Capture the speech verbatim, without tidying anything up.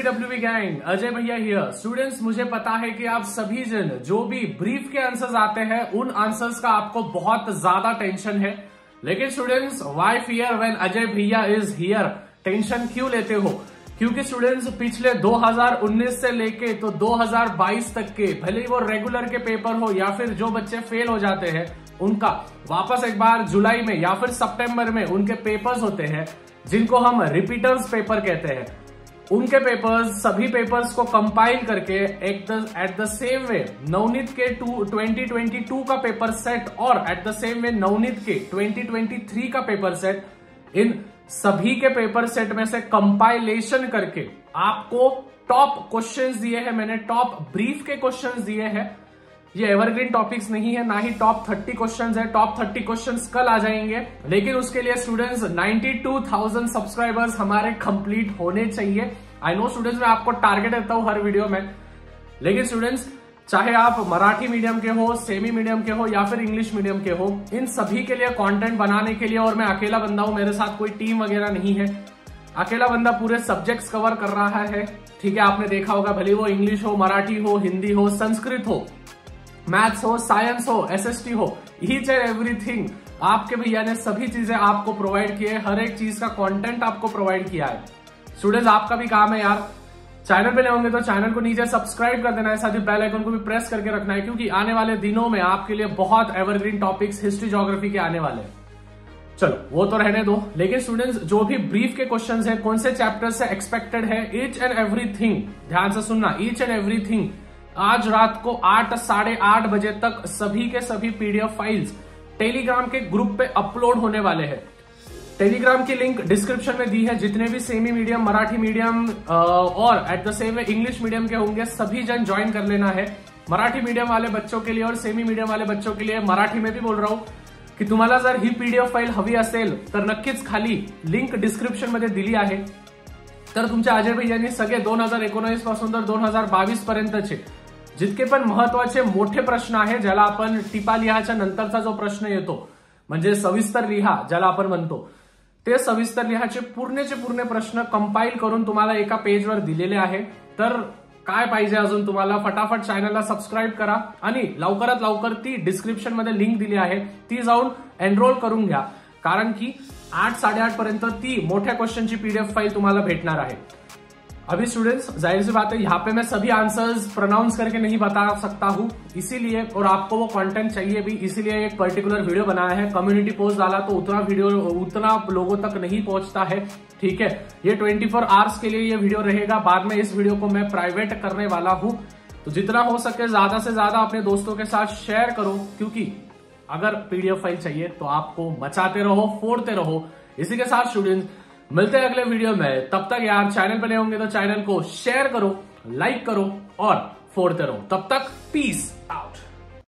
WB gang, Ajay भैया here. Students, मुझे पता है कि आप सभी जन जो भी ब्रीफ के आंसर्स आते हैं उन आंसर्स का आपको बहुत ज्यादा टेंशन है। लेकिन students, why fear when Ajay bhaiya is here? Tension क्यों लेते हो? क्योंकि स्टूडेंट्स, पिछले दो हज़ार उन्नीस से लेके तो दो हज़ार बाईस तक के, भले ही वो रेगुलर के पेपर हो या फिर जो बच्चे फेल हो जाते हैं उनका वापस एक बार जुलाई में या फिर सितंबर में उनके पेपर्स होते हैं जिनको हम रिपीटर्स पेपर कहते हैं। उनके पेपर्स, सभी पेपर्स को कंपाइल करके एक at the same way Navneet के ट्वेंटी ट्वेंटी टू का पेपर सेट और at the same way Navneet के ट्वेंटी ट्वेंटी थ्री का पेपर सेट, इन सभी के पेपर सेट में से कंपाइलेशन करके आपको टॉप क्वेश्चंस दिए हैं मैंने, टॉप ब्रीफ के क्वेश्चंस दिए हैं। ये एवरग्रीन टॉपिक्स नहीं है, ना ही टॉप थर्टी क्वेश्चंस है। टॉप थर्टी क्वेश्चंस कल आ जाएंगे, लेकिन उसके लिए स्टूडेंट्स बानवे हज़ार सब्सक्राइबर्स हमारे कंप्लीट होने चाहिए। आई नो स्टूडेंट्स, मैं आपको टारगेट देता हूं हर वीडियो में, लेकिन स्टूडेंट्स चाहे आप मराठी मीडियम के हो, सेमी मीडियम के हो या फिर इंग्लिश मीडियम के हो, इन सभी के लिए कंटेंट बनाने के लिए, और मैं अकेला बंदा हूं, मेरे साथ कोई टीम वगैरह नहीं है, अकेला बंदा पूरे सब्जेक्ट्स कवर कर रहा है। ठीक है, आपने देखा होगा, भले वो इंग्लिश हो, मराठी हो, हिंदी हो, संस्कृत हो, मैथ्स हो, साइंस हो, एसएसटी हो, ईच एंड एवरीथिंग आपके भैया ने सभी चीजें आपको प्रोवाइड किए, हर एक चीज का कंटेंट आपको प्रोवाइड किया है। स्टूडेंट्स, आपका भी काम है यार, चैनल पे नए होंगे तो चैनल को नीचे सब्सक्राइब कर देना है, साथ ही बेल आइकन को भी प्रेस करके रखना है, क्योंकि आने वाले दिनों में आपके लिए बहुत एवरग्रीन टॉपिक्स हिस्ट्री ज्योग्राफी के आने वाले हैं। चलो वो तो रहने दो, लेकिन स्टूडेंट्स जो भी ब्रीफ के क्वेश्चंस हैं, कौन से चैप्टर से एक्सपेक्टेड है, ईच एंड एवरीथिंग ध्यान से सुनना, ईच एंड एवरीथिंग आज रात को आठ साढ़े आठ बजे तक सभी के सभी पीडीएफ फाइल्स टेलीग्राम के ग्रुप पे अपलोड होने वाले हैं। टेलीग्राम की लिंक डिस्क्रिप्शन में दी है। जितने भी सेमी मीडियम, मराठी मीडियम और at the same way English medium के होंगे, सभी जन ज्वाइन कर लेना है। मराठी मीडियम वाले बच्चों के लिए और सेमी मीडियम वाले बच्चों के लिए मराठी में भी बोल रहा हूं की तुम्हाला जर ही पीडीएफ फाईल हवी असेल तर नक्कीच खाली लिंक डिस्क्रिप्शन मध्ये दिली आहे। तर तुमच्या अजय भैयांनी सगळे दोन हजार एकोणीस पासून तर दोन हजार बावीस पर्यंतचे जितके पण महत्वाचे मोठे प्रश्न आहे, ज्याला आपण टिपा लिहाच्या नंतरचा जो प्रश्न येतो म्हणजे सविस्तर लिहा ज्याला आपण म्हणतो, ते सविस्तर लिहाचे पूर्णचे पूर्ण प्रश्न कंपाइल करून तुम्हाला एका पेजवर दिलेले आहे। तर काय पाहिजे अजून तुम्हाला? फटाफट चॅनलला सबस्क्राईब करा आणि लवकरात लवकर ती डिस्क्रिप्शन मध्ये लिंक दिली आहे, ती जाऊन एनरोल करून घ्या, कारण की आठ साडेआठ पर्यंत ती मोठ्या क्वेश्चनची पीडीएफ फाईल तुम्हाला भेटणार आहे। अभी स्टूडेंट्स, जाहिर सी बात है, यहाँ पे मैं सभी आंसर्स प्रोनाउंस करके नहीं बता सकता हूँ, इसीलिए, और आपको वो कंटेंट चाहिए भी, इसीलिए एक पर्टिकुलर वीडियो बनाया है। कम्युनिटी पोस्ट डाला तो उतना वीडियो उतना लोगों तक नहीं पहुंचता है। ठीक है, ये चौबीस आवर्स के लिए ये वीडियो रहेगा, बाद में इस वीडियो को मैं प्राइवेट करने वाला हूँ। तो जितना हो सके ज्यादा से ज्यादा अपने दोस्तों के साथ शेयर करो, क्योंकि अगर पीडीएफ फाइल चाहिए तो आपको मचाते रहो, फोड़ते रहो। इसी के साथ स्टूडेंट्स, मिलते हैं अगले वीडियो में। तब तक यार, चैनल पर नए होंगे तो चैनल को शेयर करो, लाइक करो और फोड़ते रहो। तब तक पीस।